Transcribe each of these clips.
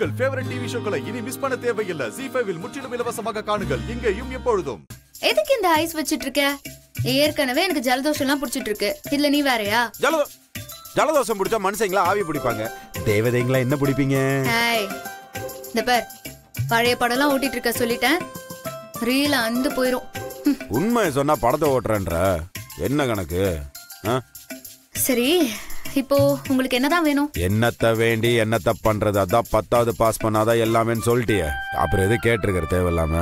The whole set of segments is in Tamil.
உங்கள் ஃபேவரட் டிவி ஷோக்களை இனி மிஸ் பண்ண தேவையில்லை. ஜீ5 இல் முற்றிலும் இலவசமாக காணுங்கள். இங்கேயும் எப்பொழுதும். எதுக்கு இந்த ஐஸ் வச்சிட்டு இருக்க? ஏற்கனவே எனக்கு ஜலதோஷம் எல்லாம் புடிச்சிட்டு இருக்கு. இதுல நீ வேறயா? ஜலதோஷம் பிடிச்சா மனுஷங்களா ஆவி பிடிப்பாங்க. தேவதைங்களா என்ன பிடிப்பீங்க? இந்த பார், பழைய படம் எல்லாம் ஓட்டிட்டு இருக்க சொல்லிட்டேன். ரீல அந்து போயிரும். உண்மை சொன்னா படத்தை ஓட்டுறேன்ற என்ன கணக்கு? சரி, இப்போ உங்களுக்கு என்னதான் வேணும்? என்னத்த வேண்டி என்னத்த பண்றது? அதான் 10வது பாஸ் பண்ணாதான் எல்லாமே சொல்லிட்டிய. அப்புறம் எது கேட்டிருக்கிற தேவையில்லாம?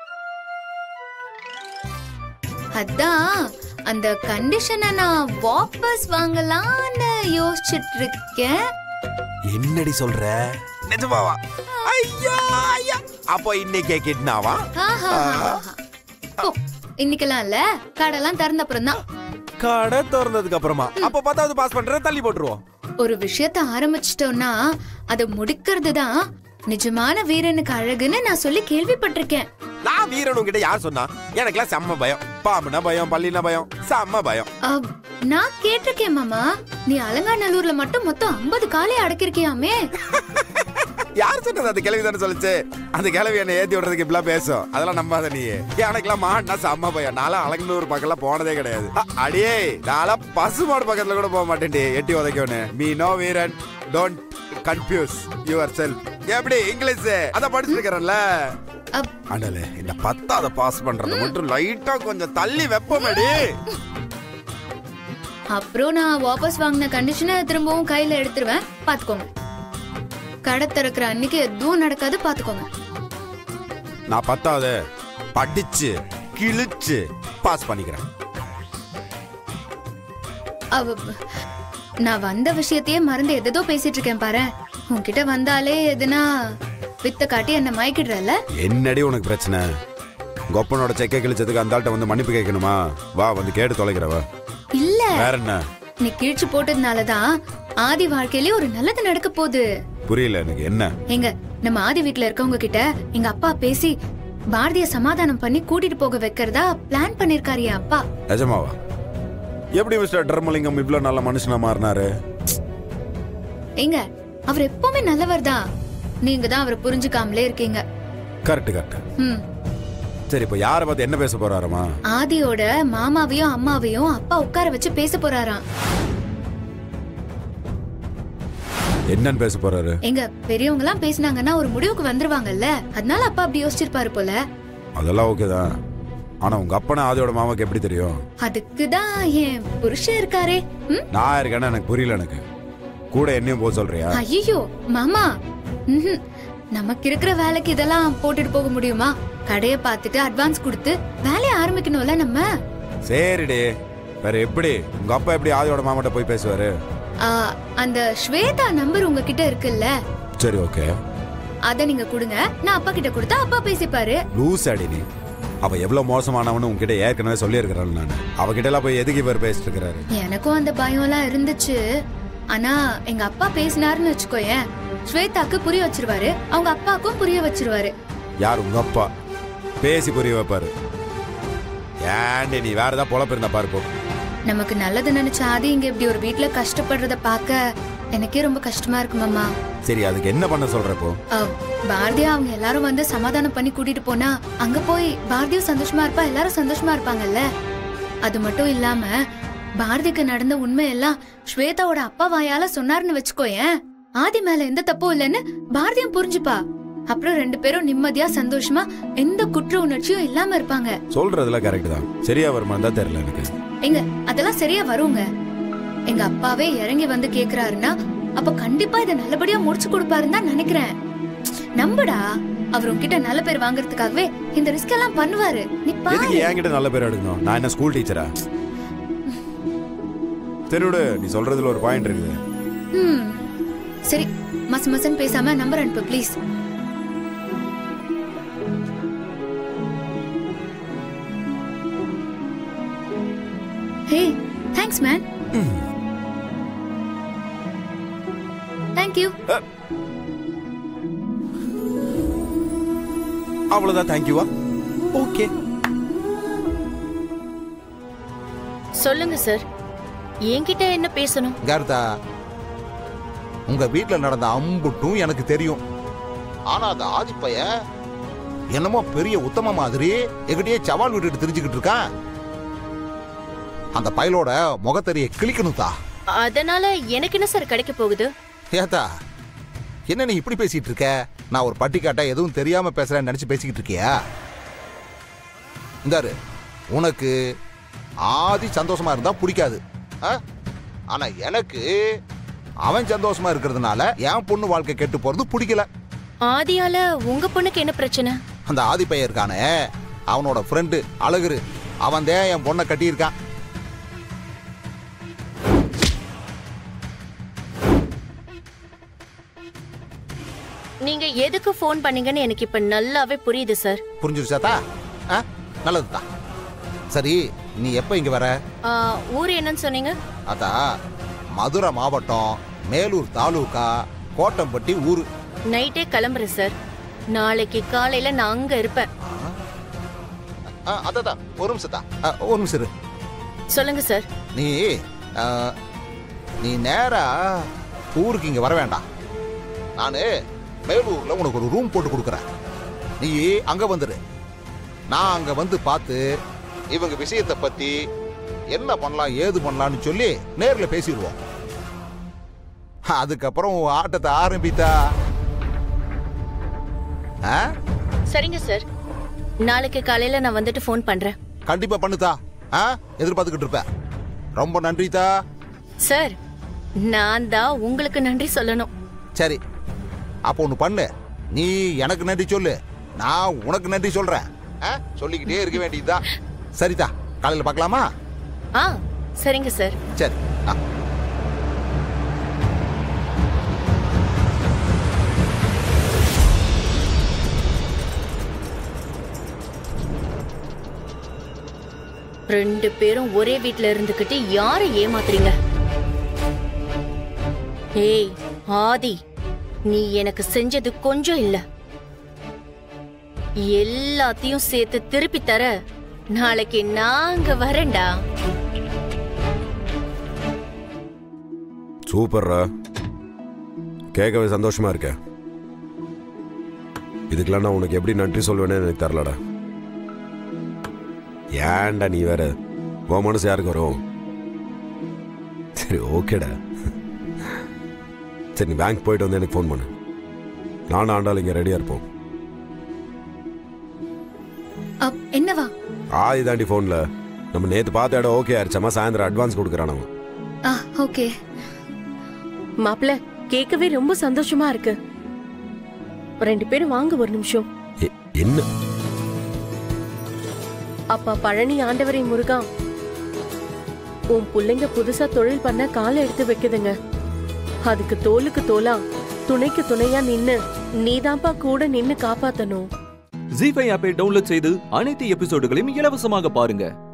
அதான் அந்த கண்டிஷனை நான் வாபஸ் வாங்கலாம்னு யோசிச்சுட்டு இருக்கேன். என்னடி சொல்ற? நிஜமாவா? ஐயா ஐயா, அப்போ இன்னைக்கே கிட்னாவா? இன்னைக்கெல்லாம் இல்ல, கடைலாம் திறந்த அப்புறம் தான். கடை திறந்ததுக்கு அப்புறமா? அப்ப 10வது பாஸ் பண்ற தள்ளி போட்டுருவோம். ஒரு விஷயத்த ஆரம்பிச்சிட்டோம்னா அதை முடிக்கிறது தான் நிஜமான வீரனுக்கு அழகுன்னு நான் சொல்லி கேள்விப்பட்டிருக்கேன். நான் வீரன் உங்ககிட்ட யார் சொன்னா? எனக்குலாம் செம்ம பயம். பாம்புனா பயம், பள்ளினா பயம், செம்ம பயம். நான் கேட்டிருக்கேன் மாமா. நீ அலங்காநல்லூர்ல மட்டும் மொத்தம் 50 காலை அடக்கிருக்கியாமே. யார் சொன்னது? அந்த கிழவி தானே சொல்லிச்சு. அந்த கிழவி என்ன ஏத்தி விடுறதுக்கு இப்பெல்லாம் பேசும். அதெல்லாம் நம்பாத நீ. எனக்குலாம் மாடுனா செம்ம பயம். நான்லாம் அலங்காநல்லூர் பக்கம்லாம் போனதே கிடையாது. அடியே, நான்லாம் பசுமாடு பக்கத்துல கூட போக மாட்டேன்டி. எட்டி உதைக்கணும். மீ நோ வீரன், டோன்ட் கன்ஃபியூஸ் யுவர் செல்ஃப். எப்படி இங்கிலீஷ் அத படிச்சிருக்கறல்ல? அடலே, இந்த 10வது பாஸ் பண்றது மட்டும் லைட்டா கொஞ்சம் தள்ளி வெப்பமேடி. அப்புறம் நான் வாபஸ் வாங்கின கண்டிஷனை திரும்பவும் கையில எடுத்துருவேன். பாத்துக்கோங்க. கடை திறக்கிற அன்னைக்கு எதுவும் நடக்காது, பாத்துக்கோங்க. நான் 10வது படிச்சு கிழிச்சு பாஸ் பண்ணிக்கிறேன். நான் வந்த விஷயத்தையே மறந்து எதோ பேசிட்டு இருக்கேன் பாரு. உன்கிட்ட வந்தாலே எதுனா வித்த காட்டி என்ன மயக்கிடுறல. என்னடி உனக்கு பிரச்சனை? கொப்பனோட செக்கை கிழிச்சதுக்கு அந்த ஆள்கிட்ட வந்து மன்னிப்பு கேட்கணுமா? வா, வந்து கேட்டு தொலைக்கிறவ. இல்ல வேற என்ன? நீ கிழிச்சு போட்டதுனாலதான் ஆதி வாழ்க்கையிலே ஒரு நல்லது நடக்க போகுது. புரியல எனக்கு. என்ன? எங்க நம்ம ஆதி வீட்டுல இருக்கவங்க கிட்ட எங்க அப்பா பேசி பாரதிய சமாதானம் பண்ணி கூட்டிட்டு போக வைக்கிறதா பிளான் பண்ணிருக்காரு என் அப்பா. நிஜமாவா? எப்படி மிஸ்டர் தர்மலிங்கம் இவ்வளவு நல்ல மனுஷனா மாறினாரு? எங்க அவர் எப்பவுமே நல்லவர் தான். நீங்க தான் அவரை புரிஞ்சுக்காமலே இருக்கீங்க. Correct correct. சரி, இப்ப யார பார்த்து என்ன பேச போறாருமா? ஆதியோட மாமாவையும் அம்மாவையும் அப்பா உட்கார வச்சு பேச போறாராம். என்னன்னு பேச போறாரு? எங்க பெரியவங்க எல்லாம் பேசினாங்கன்னா ஒரு முடிவுக்கு வந்துருவாங்கல்ல, அதனால அப்பா அப்படி யோசிச்சிருப்பாரு போல. அதெல்லாம் ஓகேதான். ஆனா உங்க அப்பனா ஆதியோட மாமாக்கு எப்படி தெரியும்? அதுக்குதான் என் புருஷன் இருக்காரே. நான் இருக்கேன்னா எனக்கு புரியல. எனக்கு கூட என்னையும் போக சொல்றியா? ஐயோ மாமா, நமக்கு இருக்கிற வேலைக்கு இதெல்லாம் போட்டுட்டு போக முடியுமா? கடைய பார்த்துட்டு அட்வான்ஸ் கொடுத்து வேலையை ஆரம்பிக்கணும்ல நம்ம. சரிடி, வேற எப்படி? உங்க அப்பா எப்படி ஆதியோட மாமாட்ட போய் பேசுவாரு? அந்த ஸ்வேதா நம்பர் உங்ககிட்ட இருக்குல்ல? சரி, ஓகே. அத நீங்க கொடுங்க, நான் அப்பா கிட்ட கொடுத்தா அப்பா பேசிப்பாரு. லூஸ் அடி நீ. அவ எவ்வளவு மோசமானவனு உங்ககிட்ட ஏற்கனவே சொல்லி இருக்கிறாள். நான் அவகிட்ட எல்லாம் போய் எதுக்கு இவர் பேசிட்டு இருக்கிறாரு? எனக்கும் அந்த பயம் எல்லாம் இருந்துச்சு. ஆனா எங்க அப்பா பேசினாருன்னு வச்சுக்கோயேன், ஸ்வேதாக்கு புரிய வச்சிருவாரு, அவங்க அப்பாக்கும் புரிய வச்சிருவாரு. யார்? உங்க அப்பா பேசி புரிய வைப்பாரு. ஏன்டி நீ வேற ஏதாவது பொழப்பு இருந்தா பாரு போ. நமக்கு நல்லது நினைச்ச ஆதி இங்க இப்படி ஒரு வீட்டுல கஷ்டப்படுறத பாக்க எனக்கே ரொம்ப கஷ்டமா இருக்கு மாமா. சரி, அதுக்கு என்ன பண்ண சொல்றப்போ? பாரதியா அவங்க எல்லாரும் வந்து சமாதானம் பண்ணி கூட்டிட்டு போனா அங்க போய் பாரதியும் சந்தோஷமா இருப்பா, எல்லாரும் சந்தோஷமா இருப்பாங்கல்ல. அது மட்டும் இல்லாம பாரதிக்கு நடந்த உண்மையெல்லாம் ஸ்வேதாவோட அப்பா வாயால சொன்னாருன்னு வச்சுக்கோயேன், ஆதி மேல எந்த தப்பும் இல்லைன்னு பாரதியும் புரிஞ்சுப்பா. அப்புறம் 2 பேரும் நிம்மதியா சந்தோஷமா எந்த குற்ற உணர்ச்சியும் இல்லாம இருப்பாங்க. சொல்றதுல கரெக்ட் தான். சரியா வருமானு தான் தெரியல எனக்கு. எங்க அதெல்லாம் சரியா வருங்க. எங்க அப்பாவே இறங்கி வந்து கேக்குறாருன்னா அப்ப கண்டிப்பா இதை நல்லபடியா முடிச்சு கொடுப்பாருன்னு தான் நினைக்கிறேன். நம்புடா, அவர் உன்கிட்ட நல்ல பேர் வாங்குறதுக்காகவே இந்த ரிஸ்க் எல்லாம் பண்ணுவாரு. நீ பாரு. எதுக்கு என்கிட்ட நல்ல பேர் எடுக்கணும்? நான் என்ன ஸ்கூல் டீச்சரா? தெரியுடு, நீ சொல்றதுல ஒரு பாயிண்ட் இருக்குது. சரி, மசன் பேசாம நம்பர் அனுப்பு please. Hey, thanks man. Thank you. அவ்வளவுதான் தேங்க்யூவா? ஓகே. சொல்லுங்க சார், என்கிட்ட என்ன பேசணும்? கர்தா, உங்க வீட்டுல நடந்த அம்புட்டும் எனக்கு தெரியும். ஆனா அந்த ஆதிப்பைய என்னமோ பெரிய உத்தம மாதிரி எங்கிட்டயே சவால் விட்டுட்டு தெரிஞ்சுக்கிட்டு இருக்கான். அந்த பயலோட முகத்தறிய கிளிக்கணும்தா. அதனால எனக்கு என்ன சார் கிடைக்க போகுது? ஏத்தா என்ன நீ இப்படி பேசிட்டு இருக்க? நான் ஒரு பட்டிக்காட்டா எதுவும் தெரியாம பேசுறேன்னு நினைச்சு பேசிக்கிட்டு இருக்கியா? இந்தாரு, உனக்கு ஆதி சந்தோஷமா இருந்தா பிடிக்காது. ஆனா எனக்கு அவன் சந்தோஷமா இருக்கிறதுனால என் பொண்ணு வாழ்க்கை கெட்டு போறது பிடிக்கல. ஆதியால உங்க பொண்ணுக்கு என்ன பிரச்சனை? அந்த ஆதி பையன் இருக்கானே, அவனோட ஃப்ரெண்டு அழகுரு, அவன் தான் என் பொண்ணை கட்டியிருக்கான். நீங்க எதுக்கு போன் பண்ணீங்கன்னு எனக்கு இப்ப நல்லாவே புரியுது சார். புரிஞ்சிருச்சாத்தா? நல்லதுதான். சரி, நீ எப்ப இங்க வர? ஊர் என்னன்னு சொன்னீங்க? அதா மதுரை மாவட்டம் மேலூர் தாலுகா கோட்டம்பட்டி ஊரு. நைட்டே கிளம்புறேன் சார். நாளைக்கு காலையில நான் அங்க இருப்பேன். அதான் ஒரு நிமிஷத்தா, ஒரு நிமிஷம் இரு. சொல்லுங்க சார். நீ நேரா ஊருக்கு இங்க வர வேண்டாம். நானு மேலூர்ல உனக்கு ஒரு ரூம் போட்டு கொடுக்குறேன். நீ அங்க வந்துரு. நான் அங்க வந்து பார்த்து இவங்க விஷயத்தை பத்தி என்ன பண்ணலாம் ஏது பண்ணலாம்னு சொல்லி நேர்ல பேசிடுவோம். அதுக்கப்புறம் ஆட்டத்தை ஆரம்பித்தா. சரிங்க சார், நாளைக்கு காலையில நான் வந்துட்டு போன் பண்றேன். கண்டிப்பா பண்ணுதா. எதிர்பார்த்துக்கிட்டு இருப்ப. ரொம்ப நன்றிதா. சார், நான் தான் உங்களுக்கு நன்றி சொல்லணும். சரி, அப்போ ஒண்ணு பண்ணு. நீ எனக்கு நன்றி சொல்லு, நான் உனக்கு நன்றி சொல்றேன். சொல்லிக்கிட்டே இருக்க வேண்டியதா. சரிதா, காலையில பார்க்கலாமா? சரிங்க சார். சரி. ரெண்டு பேரும் ஒரே வீட்ல இருந்துகிட்டு யாரை ஏமாத்துறீங்க? ஏய் ஆதி, நீ எனக்கு செஞ்சது கொஞ்சம் இல்ல, எல்லாத்தையும் சேர்த்து திருப்பி தர நாளைக்கு நாங்க வரேன்டா. சூப்பர்ரா, கேட்கவே சந்தோஷமா இருக்க. இதுக்கெல்லாம் நான் உனக்கு எப்படி நன்றி சொல்வேன்னு எனக்கு தெரியலடா. ஏன்டா நீ வேற, உன் மனசு யாருக்கு வரும்? சரி ஓகேடா. சரி, நீ பேங்க் போயிட்டு வந்து எனக்கு ஃபோன் பண்ணு. நானும் ஆண்டாள் இங்க ரெடியா இருப்போம். என்னவா? ஆதி தாண்டி போன்ல நம்ம நேத்து பார்த்த இடம் ஓகே ஆயிடுச்சமா, சாயந்தரம் அட்வான்ஸ் கொடுக்குறான் அவன். ஓகே மாப்ள, கேட்கவே ரொம்ப சந்தோஷமா இருக்கு. ரெண்டு பேரும் வாங்க ஒரு நிமிஷம். என்ன? அப்பா பழனி ஆண்டவரை முருகா, உன் பிள்ளைங்க புதுசா தொழில் பண்ண காலை எடுத்து வைக்குதுங்க. அதுக்கு தோலுக்கு தோலா துணைக்கு துணையா நின்னு நீதான்ப்பா கூட நின்னு காப்பாத்தணும். ஜீ5 ஆப்பை டவுன்லோட் செய்து அனைத்து எபிசோடுகளையும் இலவசமாக பாருங்க.